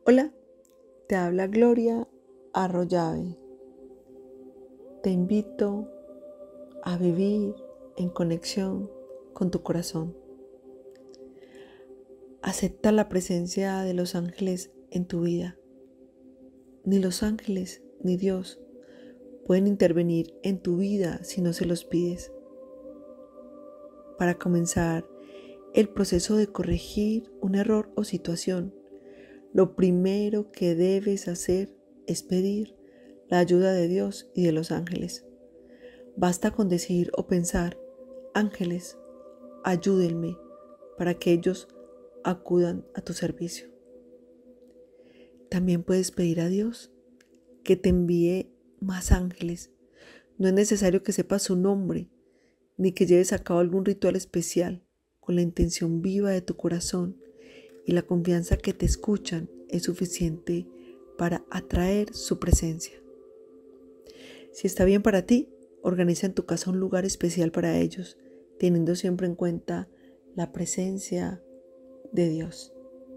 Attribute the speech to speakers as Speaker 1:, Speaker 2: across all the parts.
Speaker 1: Hola, te habla Gloria Arroyave. Te invito a vivir en conexión con tu corazón. Acepta la presencia de los ángeles en tu vida. Ni los ángeles ni Dios pueden intervenir en tu vida si no se los pides. Para comenzar el proceso de corregir un error o situación, lo primero que debes hacer es pedir la ayuda de Dios y de los ángeles. Basta con decir o pensar: ángeles, ayúdenme, para que ellos acudan a tu servicio. También puedes pedir a Dios que te envíe más ángeles. No es necesario que sepas su nombre, ni que lleves a cabo algún ritual especial. Con la intención viva de tu corazón y la confianza que te escuchan es suficiente para atraer su presencia. Si está bien para ti, organiza en tu casa un lugar especial para ellos, teniendo siempre en cuenta la presencia de Dios.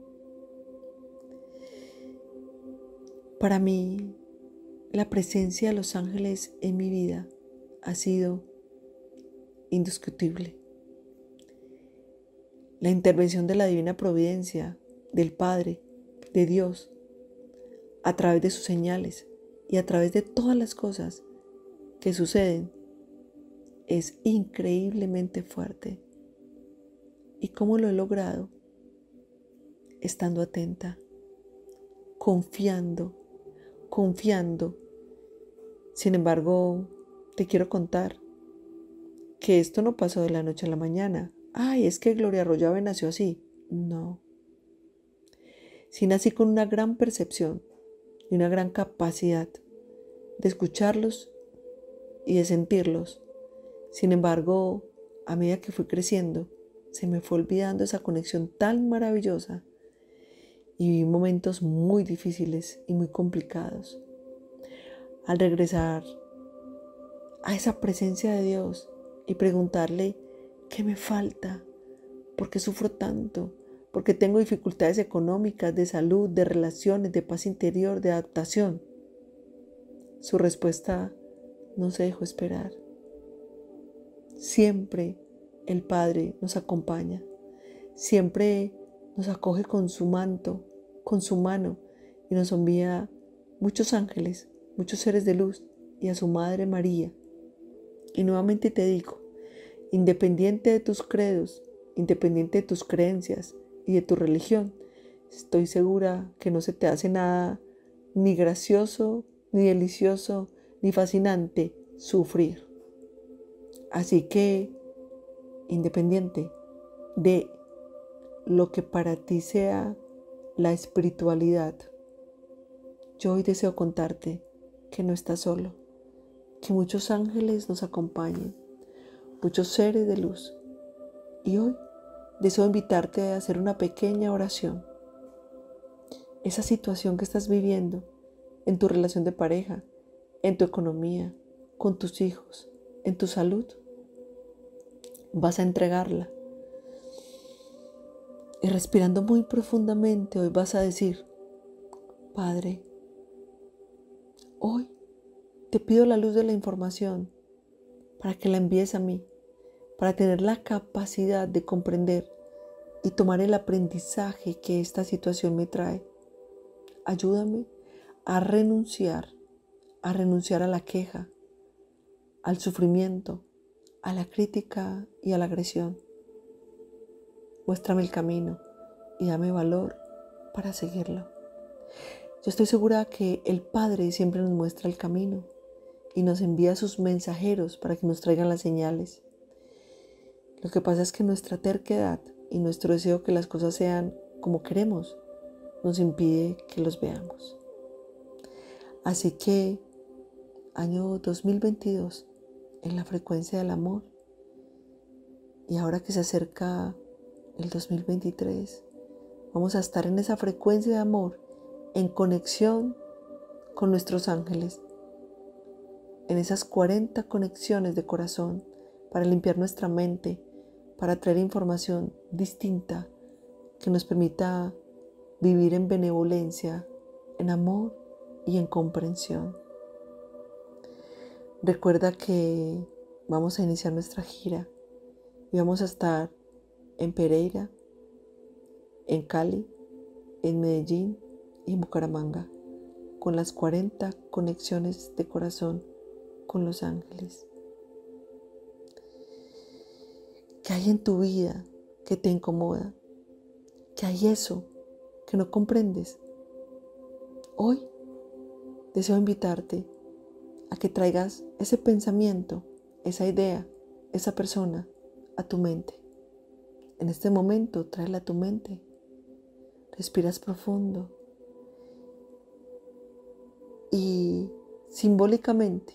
Speaker 1: Para mí, la presencia de los ángeles en mi vida ha sido indiscutible. La intervención de la divina providencia, del Padre, de Dios, a través de sus señales y a través de todas las cosas que suceden, es increíblemente fuerte. ¿Y cómo lo he logrado? Estando atenta, confiando. Sin embargo, te quiero contar que esto no pasó de la noche a la mañana. Ay, es que Gloria Arroyave nació así. No. Sí nací con una gran percepción y una gran capacidad de escucharlos y de sentirlos. Sin embargo, a medida que fui creciendo, se me fue olvidando esa conexión tan maravillosa y viví momentos muy difíciles y muy complicados. Al regresar a esa presencia de Dios y preguntarle: ¿qué me falta? ¿Por qué sufro tanto? ¿Por qué tengo dificultades económicas, de salud, de relaciones, de paz interior, de adaptación? Su respuesta no se dejó esperar. Siempre el Padre nos acompaña. Siempre nos acoge con su manto, con su mano, y nos envía muchos ángeles, muchos seres de luz, y a su Madre María. Y nuevamente te digo, independiente de tus credos, independiente de tus creencias y de tu religión, estoy segura que no se te hace nada ni gracioso, ni delicioso, ni fascinante sufrir. Así que, independiente de lo que para ti sea la espiritualidad, yo hoy deseo contarte que no estás solo, que muchos ángeles nos acompañen, muchos seres de luz. Y hoy deseo invitarte a hacer una pequeña oración. Esa situación que estás viviendo en tu relación de pareja, en tu economía, con tus hijos, en tu salud, vas a entregarla. Y respirando muy profundamente, hoy vas a decir: Padre, hoy te pido la luz de la información para que la envíes a mí, para tener la capacidad de comprender y tomar el aprendizaje que esta situación me trae. Ayúdame a renunciar a la queja, al sufrimiento, a la crítica y a la agresión. Muéstrame el camino y dame valor para seguirlo. Yo estoy segura que el Padre siempre nos muestra el camino y nos envía sus mensajeros para que nos traigan las señales. Lo que pasa es que nuestra terquedad y nuestro deseo que las cosas sean como queremos nos impide que los veamos. Así que, año 2022, en la frecuencia del amor, y ahora que se acerca el 2023, vamos a estar en esa frecuencia de amor, en conexión con nuestros ángeles, en esas 40 conexiones de corazón para limpiar nuestra mente, para traer información distinta que nos permita vivir en benevolencia, en amor y en comprensión. Recuerda que vamos a iniciar nuestra gira y vamos a estar en Pereira, en Cali, en Medellín y en Bucaramanga, con las 40 conexiones de corazón con los ángeles. ¿Qué hay en tu vida que te incomoda? ¿Qué hay eso que no comprendes? Hoy deseo invitarte a que traigas ese pensamiento, esa idea, esa persona a tu mente. En este momento, tráela a tu mente. Respiras profundo y simbólicamente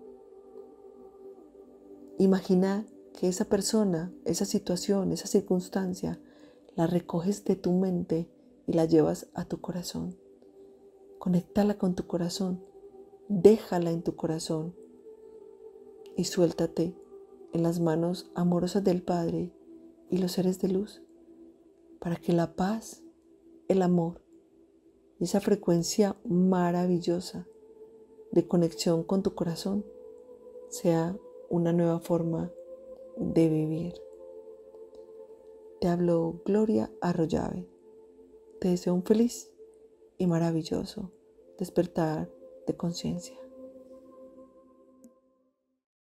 Speaker 1: imagina que esa persona, esa situación, esa circunstancia, la recoges de tu mente y la llevas a tu corazón. Conéctala con tu corazón, déjala en tu corazón y suéltate en las manos amorosas del Padre y los seres de luz para que la paz, el amor y esa frecuencia maravillosa de conexión con tu corazón sea una nueva forma de vivir. Te hablo Gloria Arroyave. Te deseo un feliz y maravilloso despertar de conciencia.